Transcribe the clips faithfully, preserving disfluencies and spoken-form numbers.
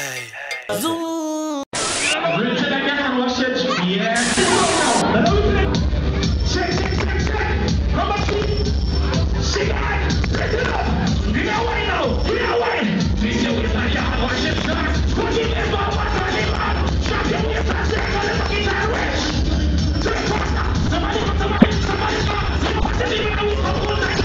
Zoom. Richard again, watch it. Yeah. Shake, shake, shake, shake. Come on, see. Shake it. Break it up. You know what I know. You know what? This is with my yard. Watch it, sir. Put it in my water. Shut your ears and say, I'm gonna fucking Irish. Drink faster. Somebody, somebody, somebody, somebody. What's the name of the whole night?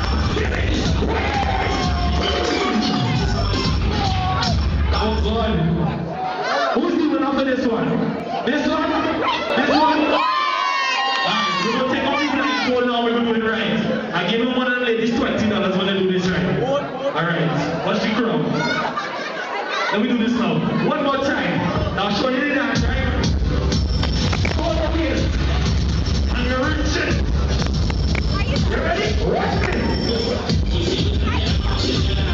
Oh, God. Who's doing up for this one? This one? This one? Alright, we're gonna take off the blindfold now, we're gonna do it right. I give him one of the ladies twenty dollars when they do this right. Alright, watch the crowd. Let me do this now. One more time. Now show you the dance, right? Hold up here. And you're rich it. You ready? Watch it.